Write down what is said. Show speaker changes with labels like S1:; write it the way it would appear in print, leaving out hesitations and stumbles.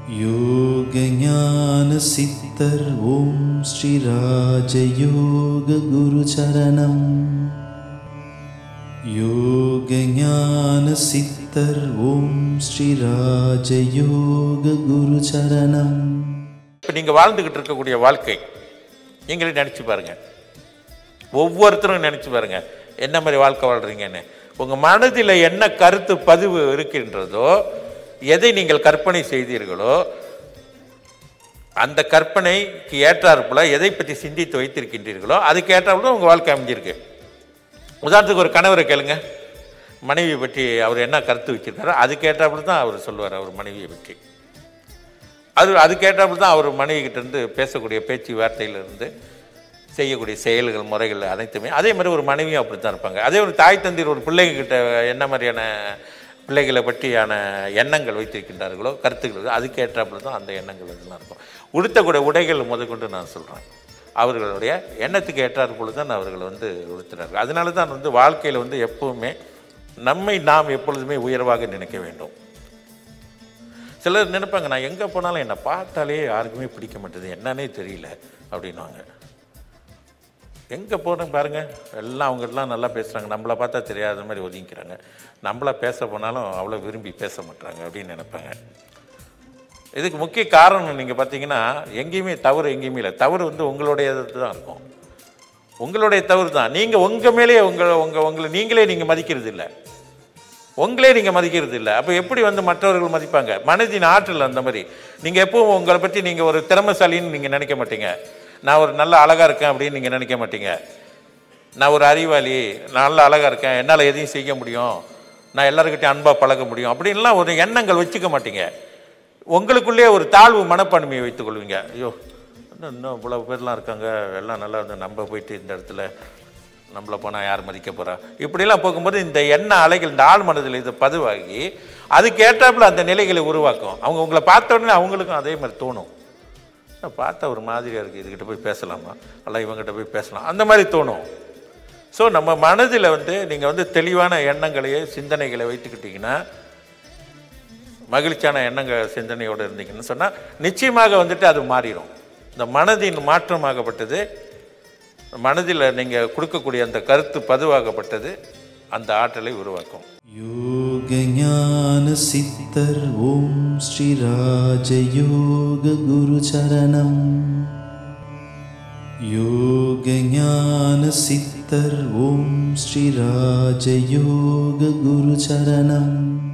S1: योग ज्ञान सिद्धर ओम श्री राजयोग गुरु चरणम। योग ज्ञान सिद्धर ओम श्री राजयोग गुरु चरणम।
S2: இப்போ நீங்கள் வாழ்ந்துக்கிட்டு இருக்கக்கூடிய வாழ்க்கை நீங்களே நினச்சி பாருங்கள், ஒவ்வொருத்தரும் நினச்சி பாருங்கள் என்ன மாதிரி வாழ்க்கை வாழ்கிறீங்கன்னு. உங்கள் மனதில் என்ன கருத்து பதிவு இருக்கின்றதோ, எதை நீங்கள் கற்பனை செய்தீர்களோ, அந்த கற்பனைக்கு ஏற்றாற்போல எதை பற்றி சிந்தித்து வைத்திருக்கின்றீர்களோ அதுக்கு ஏற்றாற்போல உங்கள் வாழ்க்கை அமைஞ்சிருக்கு. உதாரணத்துக்கு ஒரு கணவரை கேளுங்க, மனைவியை பற்றி அவர் என்ன கருத்து வச்சிருக்காரோ அதுக்கு ஏற்றாப்புல தான் அவர் சொல்லுவார் அவர் மனைவியை பற்றி. அதுக்கேற்றாப்புல தான் அவர் மனைவிக்கிட்டேருந்து பேசக்கூடிய பேச்சு வார்த்தையிலிருந்து செய்யக்கூடிய செயல்கள் முறைகள் அனைத்துமே அதே மாதிரி ஒரு மனைவியும் அப்படி தான் இருப்பாங்க. அதே ஒரு தாய் தந்தையர் ஒரு பிள்ளைகிட்ட என்ன மாதிரியான பிள்ளைகளை பற்றியான எண்ணங்கள் வைத்திருக்கின்றார்களோ, கருத்துக்கள், அதுக்கு ஏற்றாப்புல தான் அந்த எண்ணங்கள் இதெல்லாம் இருக்கும். உடுத்தக்கூடிய உடைகள் முதற்கொண்டு நான் சொல்கிறேன், அவர்களுடைய எண்ணத்துக்கு ஏற்றாற்போல தான் அவர்கள் உடுத்தினார்கள். அதனால தான் வாழ்க்கையில் எப்பவுமே நம்மை நாம் எப்பொழுதுமே உயர்வாக நினைக்க வேண்டும். சிலர் நினைப்பாங்க, நான் எங்கே போனாலும் என்னை பார்த்தாலே யாருக்குமே பிடிக்க மாட்டேது, என்னன்னே தெரியல அப்படின்வாங்க. எங்கே போகிறேன் பாருங்கள், எல்லாம் அவங்கெல்லாம் நல்லா பேசுகிறாங்க, நம்மளை பார்த்தா தெரியாத மாதிரி ஒதுங்கிக்கிறாங்க. நம்மளா பேச போனாலும் அவ்வளோ விரும்பி பேச மாட்டாங்க அப்படின்னு நினைப்பாங்க. இதுக்கு முக்கிய காரணம் நீங்கள் பார்த்தீங்கன்னா, எங்கேயுமே தவறு எங்கேயுமே இல்லை. தவறு உங்களுடையது தான் இருக்கும், உங்களுடைய தவறு தான். நீங்கள் உங்கள் மேலேயே உங்களை நீங்களே நீங்கள் மதிக்கிறது இல்லை, உங்களே நீங்கள் மதிக்கிறது இல்லை. அப்போ எப்படி மற்றவர்கள் மதிப்பாங்க? மனதின் ஆற்றல் அந்த மாதிரி. நீங்கள் எப்பவும் உங்களை பற்றி நீங்கள் ஒரு திறமைசாலின்னு நீங்கள் நினைக்க மாட்டீங்க. நான் ஒரு நல்ல அழகாக இருக்கேன் அப்படின்னு நீங்கள் நினைக்க மாட்டீங்க. நான் ஒரு அறிவாளி, நான் நல்ல அழகாக இருக்கேன், என்னால் எதையும் செய்ய முடியும், நான் எல்லாருக்கிட்டையும் அன்பாக பழக முடியும் அப்படின்லாம் ஒரு எண்ணங்கள் வச்சுக்க மாட்டீங்க. உங்களுக்குள்ளே ஒரு தாழ்வு மனப்பான்மையை வைத்துக் கொள்வீங்க. ஐயோ இன்னும் இவ்வளோ பேர்லாம் இருக்காங்க, எல்லாம் நல்லா நம்ம போயிட்டு இந்த இடத்துல நம்மளை போனால் யார் மதிக்க போகிறா, இப்படிலாம் போகும்போது இந்த எண்ண அலைகள் இந்த ஆழ் மனதில் இது பதிவாகி அதுக்கு ஏற்றாப்புல அந்த நிலைகளை உருவாக்கும். அவங்க உங்களை பார்த்த உடனே அவங்களுக்கும் அதே மாதிரி தோணும், பார்த்தா ஒரு மாதிரியாக இருக்குது, இதுக்கிட்ட போய் பேசலாமா, அல்ல இவங்ககிட்ட போய் பேசலாம், அந்த மாதிரி தோணும். ஸோ நம்ம மனதில் நீங்கள் தெளிவான எண்ணங்களையே சிந்தனைகளை வைத்துக்கிட்டிங்கன்னா, மகிழ்ச்சியான எண்ணங்கள் சிந்தனையோடு இருந்தீங்கன்னு சொன்னால் நிச்சயமாக அது மாறிடும். இந்த மனதின் மாற்றமாகப்பட்டது, மனதில் நீங்கள் கொடுக்கக்கூடிய அந்த கருத்து பதிவாகப்பட்டது அந்த ஆற்றலை உருவாக்கும்.
S1: योग ज्ञान सिद्धर ओम श्री राजयोग गुरु चरणम। योग ज्ञान सिद्धर ओम श्री राजयोग गुरु चरणम।